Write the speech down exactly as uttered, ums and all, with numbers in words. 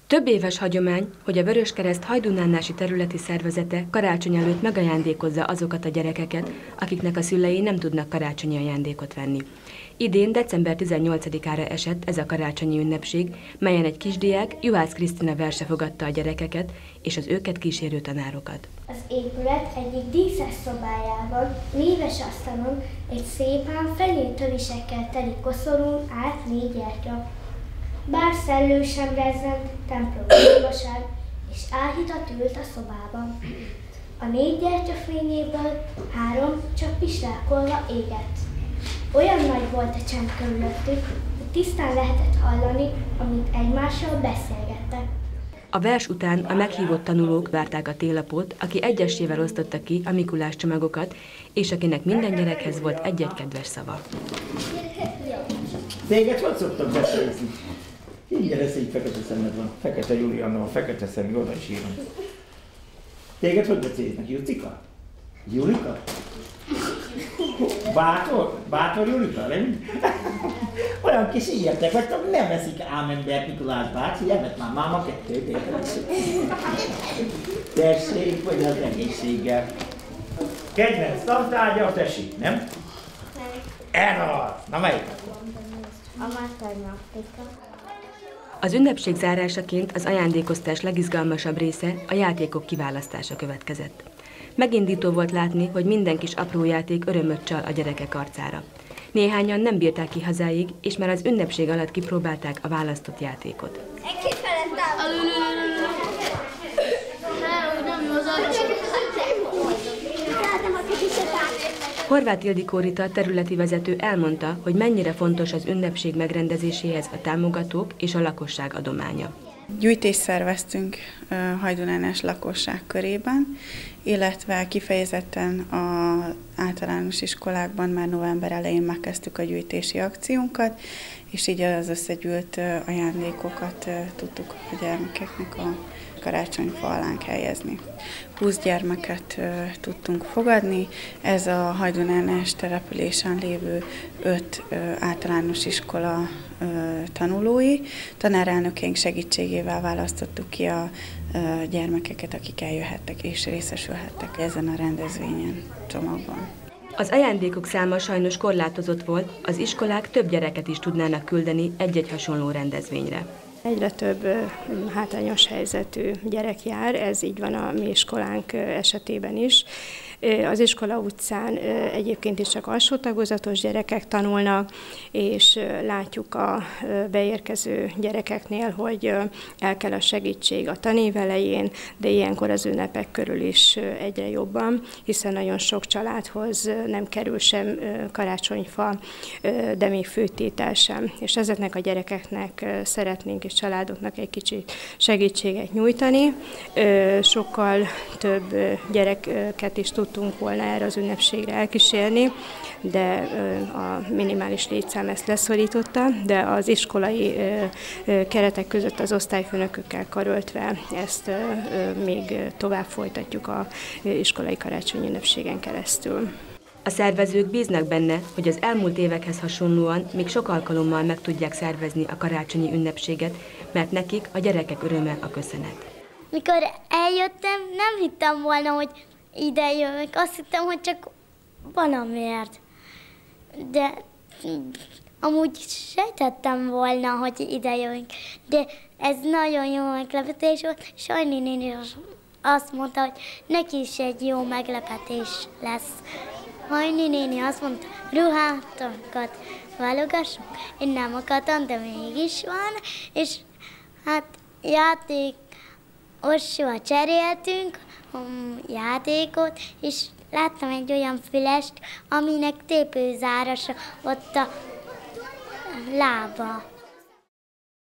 Több éves hagyomány, hogy a Vöröskereszt hajdúnánási területi szervezete karácsony előtt megajándékozza azokat a gyerekeket, akiknek a szülei nem tudnak karácsonyi ajándékot venni. Idén december tizennyolcadikára esett ez a karácsonyi ünnepség, melyen egy kisdiák, Juhász Krisztina verse fogadta a gyerekeket és az őket kísérő tanárokat. Az épület egyik díszes szobájában, néves asztalon egy szépen fenyő tövisekkel teli koszorún állt négy gyertya. Bár szellő sem rezzent, templom magasság, és áhítat ült a szobában. A négy gyertya fényéből három csak pislákolva égett. Olyan nagy volt a csend körülöttük, hogy tisztán lehetett hallani, amint egymással beszélgettek. A vers után a meghívott tanulók várták a télapót, aki egyesével osztotta ki a Mikulás csomagokat, és akinek minden gyerekhez volt egy-egy kedves szava. Téged hogy szoktak beszélni? Így gyere, így fekete szemed van. Fekete Julianna, a fekete szemű, oda is írom. Téged hogy beszélnek? Jucika? Julika? Bátor? Bátor Julika? Nem? Olyan kis ilyetek vagytok, nem veszik ám embert Mikulás bácsi, elvett már máma kettőt, érted? Tessék, vagy az egészséggel. Kedvenc tantárgya a tessék, nem? Nem. Erre az! Na melyik? A matematika. Az ünnepség zárásaként az ajándékoztás legizgalmasabb része a játékok kiválasztása következett. Megindító volt látni, hogy minden kis apró játék örömöt csal a gyerekek arcára. Néhányan nem bírták ki hazáig, és már az ünnepség alatt kipróbálták a választott játékot. Horváth Ildikó Rita területi vezető elmondta, hogy mennyire fontos az ünnepség megrendezéséhez a támogatók és a lakosság adománya. Gyűjtést szerveztünk hajdúnánás lakosság körében, illetve kifejezetten az általános iskolákban már november elején megkezdtük a gyűjtési akciónkat, és így az összegyűlt ajándékokat tudtuk a gyermekeknek a karácsonyfa alánk helyezni. húsz gyermeket tudtunk fogadni, ez a hajdúnánás településen lévő öt általános iskola tanulói. Tanárelnökeink segítségével választottuk ki a gyermekeket, akik eljöhettek és részesülhettek ezen a rendezvényen, csomagban. Az ajándékok száma sajnos korlátozott volt, az iskolák több gyereket is tudnának küldeni egy-egy hasonló rendezvényre. Egyre több hátrányos helyzetű gyerek jár, ez így van a mi iskolánk esetében is. Az iskola utcán egyébként is csak alsó tagozatos gyerekek tanulnak, és látjuk a beérkező gyerekeknél, hogy el kell a segítség a tanév elején, de ilyenkor az ünnepek körül is egyre jobban, hiszen nagyon sok családhoz nem kerül sem karácsonyfa, de még főtétel sem. És ezeknek a gyerekeknek szeretnénk és családoknak egy kicsit segítséget nyújtani. Sokkal több gyereket is tudtunk volna erre az ünnepségre elkísérni, de a minimális létszám ezt leszorította, de az iskolai keretek között az osztályfőnökökkel karöltve ezt még tovább folytatjuk az iskolai karácsonyi ünnepségen keresztül. A szervezők bíznak benne, hogy az elmúlt évekhez hasonlóan még sok alkalommal meg tudják szervezni a karácsonyi ünnepséget, mert nekik a gyerekek öröme a köszönet. Mikor eljöttem, nem hittem volna, hogy ide jövök. Azt hittem, hogy csak valamiért. De amúgy sejtettem volna, hogy ide jövünk. De ez nagyon jó meglepetés volt. Sajni néni azt mondta, hogy neki is egy jó meglepetés lesz. Hajni néni azt mondta, ruhátokat válogassunk. Én nem akartam, de mégis van. És hát játék, Orsival cseréltünk um, játékot, és láttam egy olyan fülest, aminek tépőzárasa ott a lába.